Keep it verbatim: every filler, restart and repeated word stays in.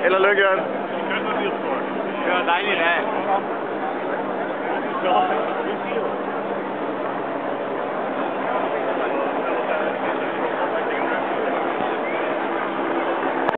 Held og lykke, Jørgen. Det var en dejlig dag.